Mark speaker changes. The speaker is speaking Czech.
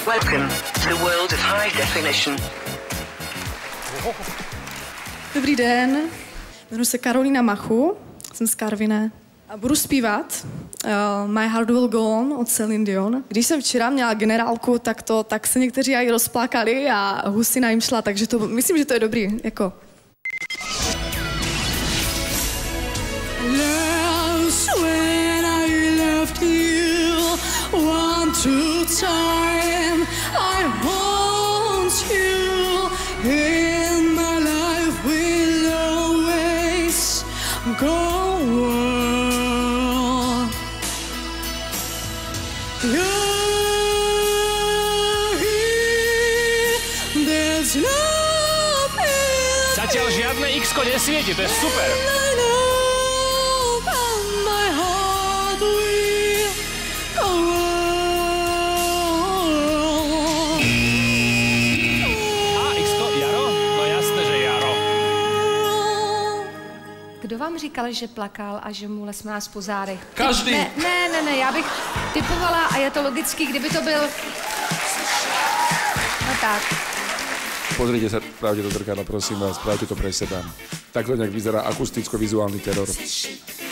Speaker 1: Welcome to the world of high definition.
Speaker 2: Dobrý den, jmenuji se Karolína Machu, jsem z Karviné a budu zpívat My Heart Will Go On od Celine Dion. Když jsem včera měla generálku, tak se někteří i rozplakali a husina jim šla, takže to, myslím, že to je dobrý, jako. Lost when I left you, one true time I want you in my life will always go on. You're here, there's nothing.
Speaker 3: Zatiaľ žiadne X-ko nesvieti, to je super.
Speaker 4: Kdo vám říkal, že plakal a že mu lesme nás po zádech?
Speaker 3: Každý.
Speaker 4: Ne, já bych typovala a je to logický, kdyby to byl... No tak.
Speaker 5: Pozrite sa pravde do zrkadla, prosím vás, spravte to pre seba. Takto nejak vyzerá akusticko-vizuálny teror.